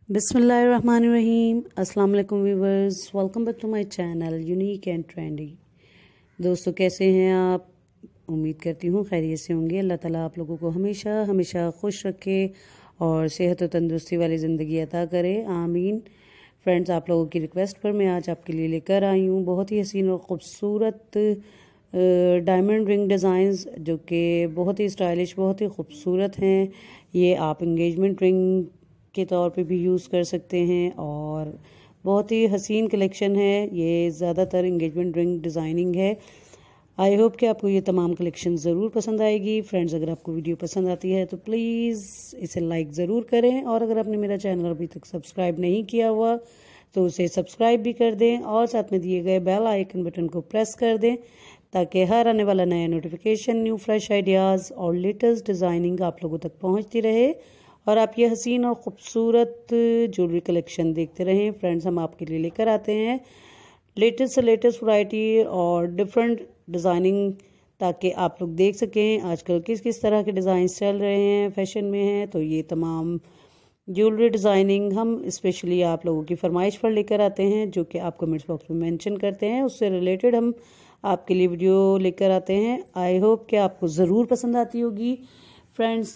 बिस्मिल्लाहिर्रहमानिर्रहीम। अस्सलाम वालेकुम viewers, welcome back to my channel unique and trendy. दोस्तों, कैसे हैं आप? उम्मीद करती हूँ खैरियत से होंगे। अल्लाह ताला आप लोगों को हमेशा हमेशा खुश रखे और सेहत और तंदुरुस्ती वाली ज़िंदगी अता करे, आमीन। फ्रेंड्स, आप लोगों की रिक्वेस्ट पर मैं आज आपके लिए लेकर आई हूँ बहुत ही हसीन और ख़ूबसूरत डायमंड रिंग डिज़ाइंस, जो कि बहुत ही स्टाइलिश, बहुत ही खूबसूरत हैं। ये आप इंगेजमेंट रिंग के तौर पे भी यूज़ कर सकते हैं और बहुत ही हसीन कलेक्शन है। ये ज़्यादातर इंगेजमेंट रिंग डिज़ाइनिंग है। आई होप कि आपको ये तमाम कलेक्शन ज़रूर पसंद आएगी। फ्रेंड्स, अगर आपको वीडियो पसंद आती है तो प्लीज़ इसे लाइक ज़रूर करें, और अगर आपने मेरा चैनल अभी तक सब्सक्राइब नहीं किया हुआ तो उसे सब्सक्राइब भी कर दें और साथ में दिए गए बेल आइकन बटन को प्रेस कर दें, ताकि हर आने वाला नया नोटिफिकेशन, न्यू फ्रेश आइडियाज़ और लेटेस्ट डिज़ाइनिंग आप लोगों तक पहुँचती रहे और आप ये हसीन और ख़ूबसूरत ज्वेलरी कलेक्शन देखते रहें। फ्रेंड्स, हम आपके लिए लेकर आते हैं लेटेस्ट से लेटेस्ट वैरायटी और डिफरेंट डिज़ाइनिंग, ताकि आप लोग देख सकें आजकल किस किस तरह के डिज़ाइंस चल रहे हैं, फैशन में हैं। तो ये तमाम ज्वेलरी डिज़ाइनिंग हम स्पेशली आप लोगों की फरमाइश पर लेकर आते हैं, जो कि आप कमेंट्स बॉक्स में मेंशन करते हैं। उससे रिलेटेड हम आपके लिए वीडियो लेकर आते हैं। आई होप कि आपको ज़रूर पसंद आती होगी। फ्रेंड्स,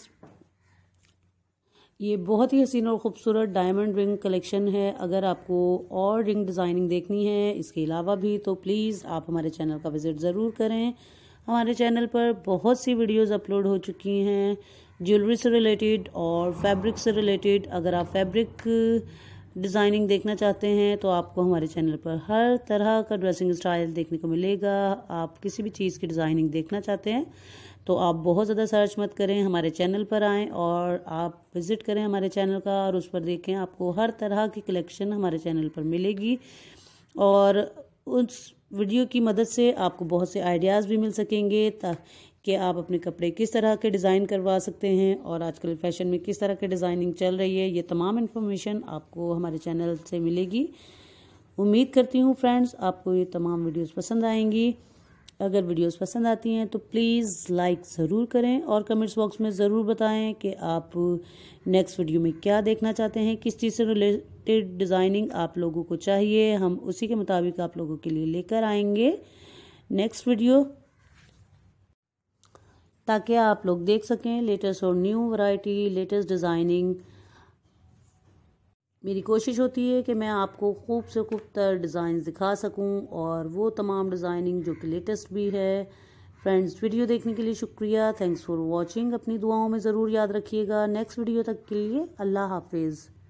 ये बहुत ही हसीन और ख़ूबसूरत डायमंड रिंग कलेक्शन है। अगर आपको और रिंग डिज़ाइनिंग देखनी है इसके अलावा भी, तो प्लीज़ आप हमारे चैनल का विज़िट ज़रूर करें। हमारे चैनल पर बहुत सी वीडियोस अपलोड हो चुकी हैं ज्वेलरी से रिलेटेड और फैब्रिक से रिलेटेड। अगर आप फैब्रिक डिज़ाइनिंग देखना चाहते हैं तो आपको हमारे चैनल पर हर तरह का ड्रेसिंग स्टाइल देखने को मिलेगा। आप किसी भी चीज़ की डिज़ाइनिंग देखना चाहते हैं तो आप बहुत ज़्यादा सर्च मत करें, हमारे चैनल पर आएँ और आप विज़िट करें हमारे चैनल का और उस पर देखें। आपको हर तरह की कलेक्शन हमारे चैनल पर मिलेगी और उस वीडियो की मदद से आपको बहुत से आइडियाज़ भी मिल सकेंगे, ताकि आप अपने कपड़े किस तरह के डिज़ाइन करवा सकते हैं और आजकल फैशन में किस तरह की डिज़ाइनिंग चल रही है। ये तमाम इन्फॉर्मेशन आपको हमारे चैनल से मिलेगी। उम्मीद करती हूँ फ्रेंड्स आपको ये तमाम वीडियोस पसंद आएंगी। अगर वीडियोस पसंद आती हैं तो प्लीज़ लाइक ज़रूर करें और कमेंट्स बॉक्स में ज़रूर बताएं कि आप नेक्स्ट वीडियो में क्या देखना चाहते हैं, किस चीज़ से रिलेटेड डिज़ाइनिंग आप लोगों को चाहिए। हम उसी के मुताबिक आप लोगों के लिए लेकर आएंगे नेक्स्ट वीडियो, ताकि आप लोग देख सकें लेटेस्ट और न्यू वैरायटी, लेटेस्ट डिज़ाइनिंग। मेरी कोशिश होती है कि मैं आपको खूब से खूब तर डिज़ाइन दिखा सकूं और वो तमाम डिज़ाइनिंग जो कि लेटेस्ट भी है। फ्रेंड्स, वीडियो देखने के लिए शुक्रिया। Thanks for watching. अपनी दुआओं में ज़रूर याद रखिएगा। नेक्स्ट वीडियो तक के लिए अल्लाह हाफिज़।